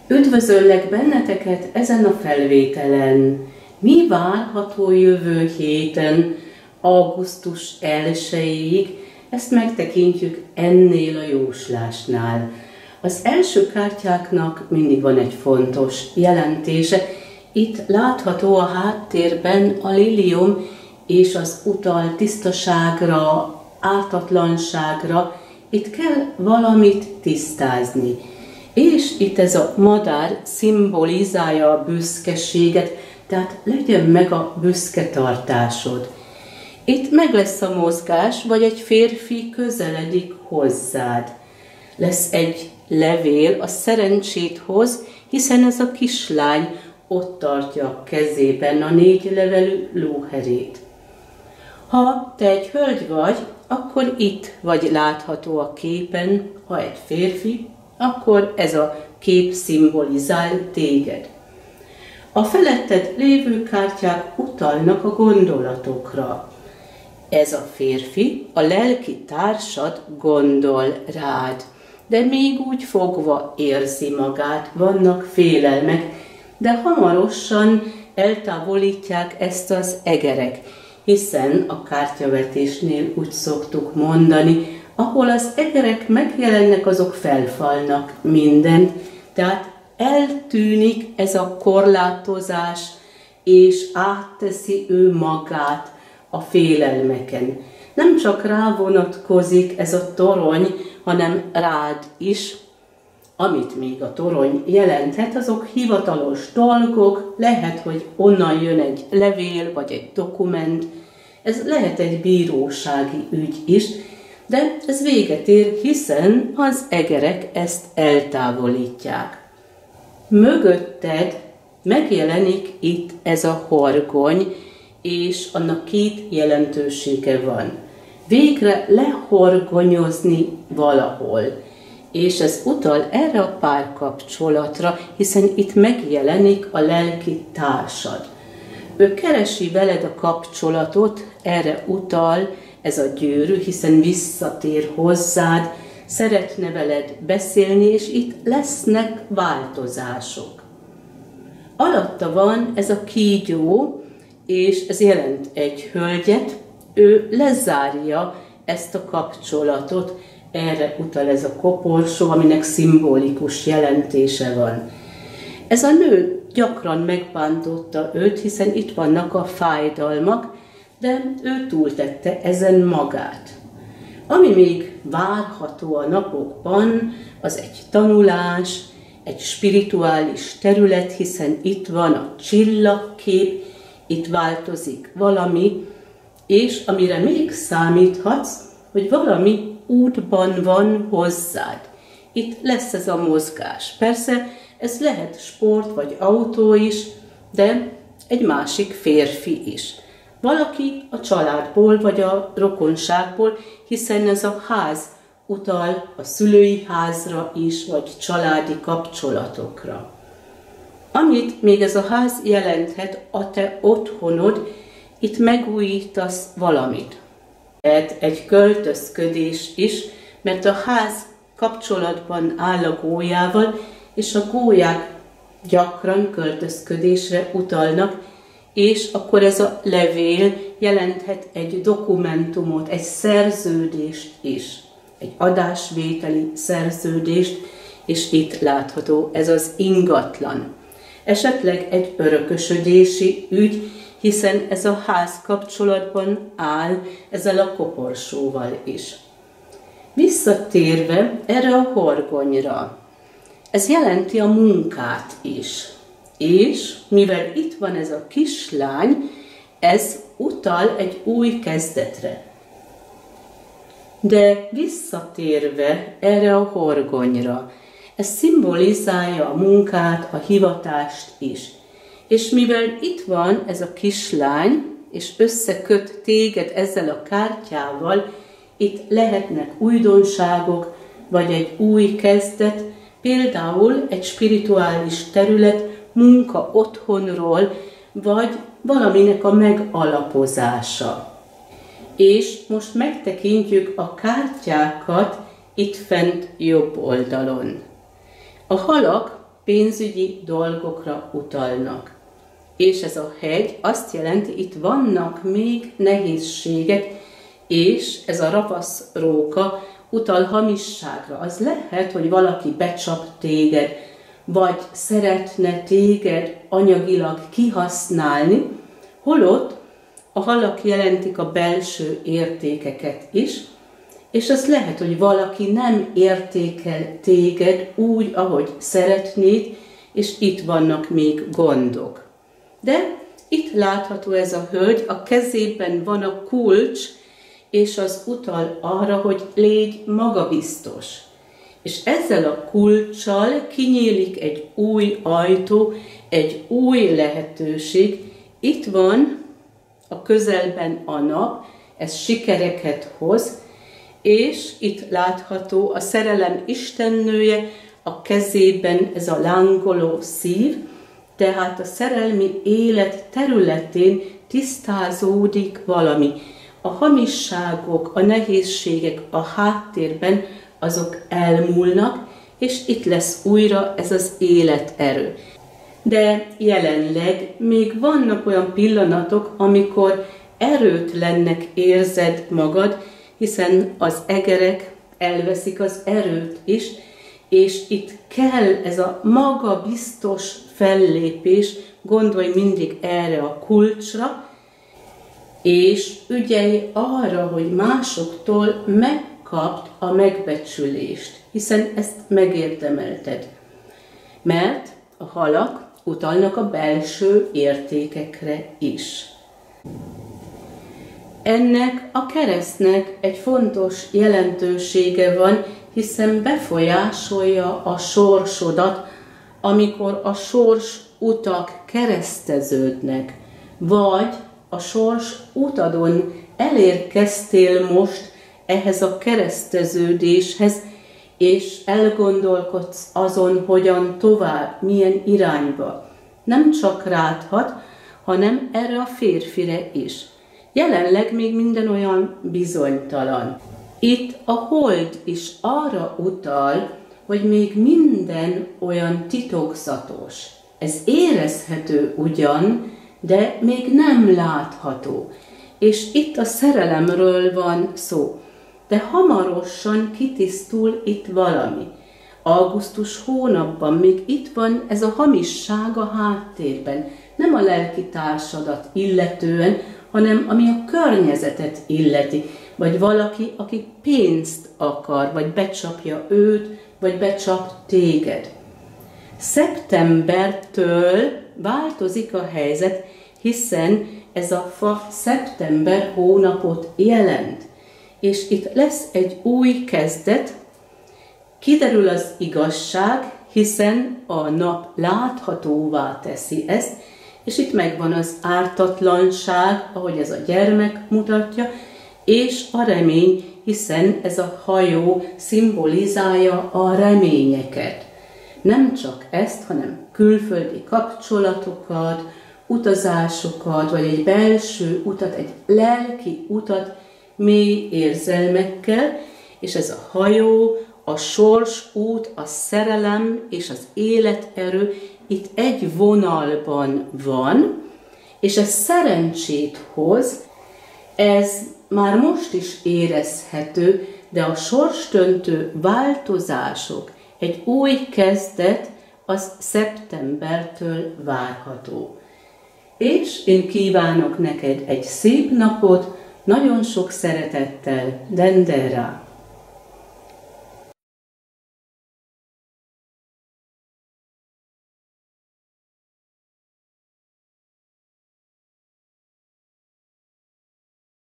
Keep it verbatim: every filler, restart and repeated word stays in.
Üdvözöllek benneteket ezen a felvételen. Mi várható jövő héten, augusztus elsejéig, ezt megtekintjük ennél a jóslásnál. Az első kártyáknak mindig van egy fontos jelentése. Itt látható a háttérben a lilium, és az utal tisztaságra, ártatlanságra. Itt kell valamit tisztázni. És itt ez a madár szimbolizálja a büszkeséget, tehát legyen meg a büszke tartásod. Itt meg lesz a mozgás, vagy egy férfi közeledik hozzád. Lesz egy levél, a szerencsét hoz, hiszen ez a kislány ott tartja a kezében a négy levelű lóherét. Ha te egy hölgy vagy, akkor itt vagy látható a képen, ha egy férfi, akkor ez a kép szimbolizál téged. A feletted lévő kártyák utalnak a gondolatokra. Ez a férfi, a lelki társad gondol rád, de még úgy fogva érzi magát, vannak félelmek, de hamarosan eltávolítják ezt az egerek, hiszen a kártyavetésnél úgy szoktuk mondani, ahol az egerek megjelennek, azok felfalnak mindent, tehát eltűnik ez a korlátozás, és átteszi ő magát a félelmeken. Nem csak rá vonatkozik ez a torony, hanem rád is. Amit még a torony jelenthet, azok hivatalos dolgok, lehet, hogy onnan jön egy levél, vagy egy dokument, ez lehet egy bírósági ügy is, de ez véget ér, hiszen az egerek ezt eltávolítják. Mögötted megjelenik itt ez a horgony, és annak két jelentősége van. Végre lehorgonyozni valahol, és ez utal erre a párkapcsolatra, hiszen itt megjelenik a lelki társad. Ő keresi veled a kapcsolatot, erre utal ez a gyűrű, hiszen visszatér hozzád, szeretne veled beszélni, és itt lesznek változások. Alatta van ez a kígyó, és ez jelent egy hölgyet, ő lezárja ezt a kapcsolatot, erre utal ez a koporsó, aminek szimbolikus jelentése van. Ez a nő gyakran megbántotta őt, hiszen itt vannak a fájdalmak, de ő túltette ezen magát. Ami még várható a napokban, az egy tanulás, egy spirituális terület, hiszen itt van a csillagkép, itt változik valami, és amire még számíthatsz, hogy valami útban van hozzád. Itt lesz ez a mozgás. Persze ez lehet sport vagy autó is, de egy másik férfi is. Valaki a családból vagy a rokonságból, hiszen ez a ház utal a szülői házra is, vagy családi kapcsolatokra. Amit még ez a ház jelenthet, a te otthonod, itt megújítasz valamit. Tehát egy költözködés is, mert a ház kapcsolatban áll a gólyával, és a gólyák gyakran költözködésre utalnak, és akkor ez a levél jelenthet egy dokumentumot, egy szerződést is, egy adásvételi szerződést, és itt látható ez az ingatlan. Esetleg egy örökösödési ügy, hiszen ez a ház kapcsolatban áll ezzel a koporsóval is. Visszatérve erre a horgonyra, ez jelenti a munkát is. És mivel itt van ez a kislány, ez utal egy új kezdetre. De visszatérve erre a horgonyra, ez szimbolizálja a munkát, a hivatást is. És mivel itt van ez a kislány, és összeköt téged ezzel a kártyával, itt lehetnek újdonságok, vagy egy új kezdet, például egy spirituális terület, munka otthonról, vagy valaminek a megalapozása. És most megtekintjük a kártyákat itt fent jobb oldalon. A halak pénzügyi dolgokra utalnak. És ez a hegy azt jelenti, itt vannak még nehézségek, és ez a ravaszróka utal hamisságra. Az lehet, hogy valaki becsap téged, vagy szeretne téged anyagilag kihasználni, holott a halak jelentik a belső értékeket is, és az lehet, hogy valaki nem értékel téged úgy, ahogy szeretnéd, és itt vannak még gondok. De itt látható ez a hölgy, a kezében van a kulcs, és az utal arra, hogy légy magabiztos. És ezzel a kulccsal kinyílik egy új ajtó, egy új lehetőség. Itt van a közelben a nap, ez sikereket hoz, és itt látható a szerelem istennője, a kezében ez a lángoló szív, tehát a szerelmi élet területén tisztázódik valami. A hamisságok, a nehézségek a háttérben, azok elmúlnak, és itt lesz újra ez az életerő. De jelenleg még vannak olyan pillanatok, amikor erőtlennek érzed magad, hiszen az egerek elveszik az erőt is, és itt kell ez a magabiztos fellépés, gondolj mindig erre a kulcsra, és ügyelj arra, hogy másoktól megkapd a megbecsülést, hiszen ezt megérdemelted. Mert a halak utalnak a belső értékekre is. Ennek a keresztnek egy fontos jelentősége van, hiszen befolyásolja a sorsodat, amikor a sors utak kereszteződnek, vagy a sors utadon elérkeztél most ehhez a kereszteződéshez, és elgondolkodsz azon, hogyan tovább, milyen irányba. Nem csak rád hat, hanem erre a férfire is. Jelenleg még minden olyan bizonytalan. Itt a hold is arra utal, hogy még minden olyan titokzatos. Ez érezhető ugyan, de még nem látható. És itt a szerelemről van szó. De hamarosan kitisztul itt valami. Augusztus hónapban még itt van ez a hamisság a háttérben. Nem a lelki társadat illetően, hanem ami a környezetet illeti. Vagy valaki, aki pénzt akar, vagy becsapja őt, vagy becsap téged. Szeptembertől változik a helyzet, hiszen ez a fa szeptember hónapot jelent. És itt lesz egy új kezdet, kiderül az igazság, hiszen a nap láthatóvá teszi ezt, és itt megvan az ártatlanság, ahogy ez a gyermek mutatja, és a remény, hiszen ez a hajó szimbolizálja a reményeket. Nem csak ezt, hanem külföldi kapcsolatokat, utazásokat, vagy egy belső utat, egy lelki utat mély érzelmekkel, és ez a hajó, a sorsút, a szerelem és az életerő itt egy vonalban van, és ez szerencsét hoz, ez már most is érezhető, de a sorsdöntő változások, egy új kezdet, az szeptembertől várható. És én kívánok neked egy szép napot, nagyon sok szeretettel, Dendera!